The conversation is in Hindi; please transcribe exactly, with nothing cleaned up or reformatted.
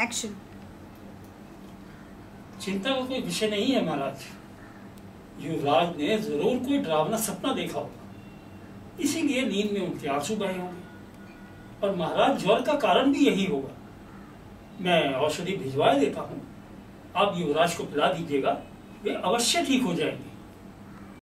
एक्शन। चिंता का कोई विषय नहीं है महाराज। युवराज ने जरूर कोई डरावना सपना देखा होगा, इसीलिए नींद में उनके आंसू बहे होंगे। और महाराज ज्वर का कारण भी यही होगा। मैं औषधि भिजवा देता हूँ, आप युवराज को पिला दीजिएगा, वे अवश्य ठीक हो जाएंगे।